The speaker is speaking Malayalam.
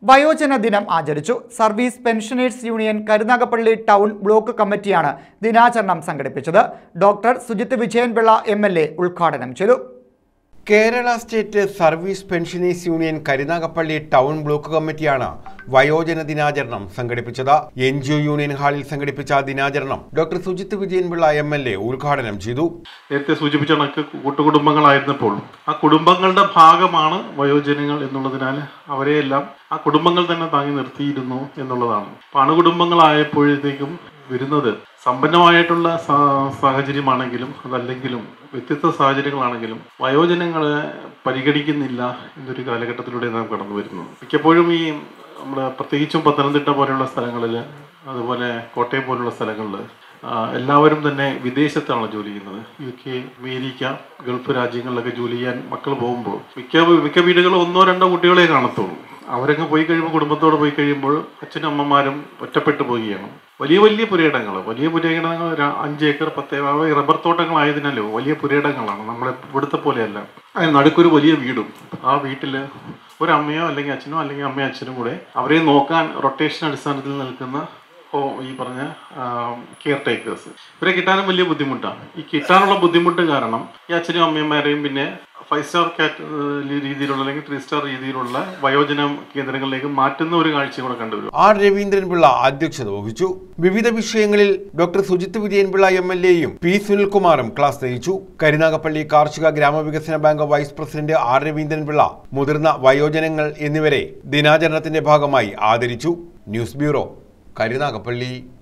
വയോജന ദിനം ആചരിച്ചു. Service pensioners union Karunagappally town block കമ്മിറ്റിയാണ് ദിനാചരണം സംഘടിപ്പിച്ചത്. ഡോക്ടർ സുജിത് വിജയൻപിള്ള MLA ഉദ്ഘാടനം ചെയ്തു. Kerala state service pensioners union Karunagappally town block കമ്മിറ്റിയാണ് വയോജന ദിനാചരണം സംഘടിപ്പിച്ചത്. NGO യൂണിയൻ ഹാളിൽ സംഘടിപ്പിച്ച ദിനാചരണം ഡോക്ടർ സുജിത് വിജയൻപിള്ള MLA ഉദ്ഘാടനം ചെയ്തു. നേരത്തെ സൂചിപ്പിച്ച കണക്ക് കൂട്ടുകുടുംബങ്ങളായിരുന്നപ്പോൾ ആ കുടുംബങ്ങളുടെ ഭാഗമാണ് വയോജനങ്ങൾ എന്നുള്ളതിനാൽ അവരെയെല്ലാം ആ കുടുംബങ്ങൾ തന്നെ താങ്ങി നിർത്തിയിരുന്നു എന്നുള്ളതാണ്. അണുകുടുംബങ്ങളായപ്പോഴത്തേക്കും വരുന്നത് സമ്പന്നമായിട്ടുള്ള സാഹചര്യമാണെങ്കിലും അതല്ലെങ്കിലും വ്യത്യസ്ത സാഹചര്യങ്ങളാണെങ്കിലും വയോജനങ്ങളെ പരിഗണിക്കുന്നില്ല എന്നൊരു കാലഘട്ടത്തിലൂടെ നാം കടന്നു വരുന്നത്. മിക്കപ്പോഴും ഈ നമ്മുടെ പ്രത്യേകിച്ചും പത്തനംതിട്ട പോലെയുള്ള സ്ഥലങ്ങളിൽ, അതുപോലെ കോട്ടയം പോലുള്ള സ്ഥലങ്ങളിൽ എല്ലാവരും തന്നെ വിദേശത്താണ് ജോലി ചെയ്യുന്നത്. UK, അമേരിക്ക, ഗൾഫ് രാജ്യങ്ങളിലൊക്കെ ജോലി ചെയ്യാൻ മക്കൾ പോകുമ്പോൾ മിക്ക വീടുകളും 1-2 കുട്ടികളെ കാണത്തുള്ളൂ. അവരൊക്കെ പോയി കഴിയുമ്പോൾ, കുടുംബത്തോടെ പോയി കഴിയുമ്പോൾ അച്ഛനും അമ്മമാരും ഒറ്റപ്പെട്ടു പോവുകയാണ്. വലിയ പുരയിടങ്ങൾ 5 ഏക്കർ 10 ഏക്കർ റബ്ബർ തോട്ടങ്ങളായതിനാലോ വലിയ പുരയിടങ്ങളാണ്. നമ്മളെ ഇവിടുത്തെ പോലെയല്ല. അതിന് നടുക്കൊരു വലിയ വീടും, ആ വീട്ടിൽ ഒരമ്മയോ അല്ലെങ്കിൽ അച്ഛനോ അല്ലെങ്കിൽ അമ്മയോ അച്ഛനും കൂടെ അവരെ നോക്കാൻ റൊട്ടേഷൻ അടിസ്ഥാനത്തിൽ നിൽക്കുന്ന ഈ പറഞ്ഞ കെയർ ടേക്കേഴ്സ്, ഇവരെ കിട്ടാനും വലിയ ബുദ്ധിമുട്ടാണ്. ഈ കിട്ടാനുള്ള ബുദ്ധിമുട്ട് കാരണം ഈ അച്ഛനും അമ്മയന്മാരെയും പിന്നെ 5 സ്റ്റാർ രീതിയിലുള്ള അല്ലെങ്കിൽ 3 സ്റ്റാർ രീതിയിലുള്ള വയോജന കേന്ദ്രങ്ങളിലേക്ക് മാറ്റുന്ന ഒരു കാഴ്ച കൂടെ കണ്ടുവരും. R. രവീന്ദ്രൻപിള്ള അധ്യക്ഷത വഹിച്ചു. വിവിധ വിഷയങ്ങളിൽ ഡോക്ടർ സുജിത് വിജയൻപിള്ള MLAയും P. സുനിൽകുമാറും ക്ലാസ് നയിച്ചു. കരുനാഗപ്പള്ളി കാർഷിക ഗ്രാമവികസന bank vice president R. Raveendran Pillai മുതിർന്ന വയോജനങ്ങൾ എന്നിവരെ ദിനാചരണത്തിന്റെ ഭാഗമായി ആദരിച്ചു. News bureau, Karunagappally.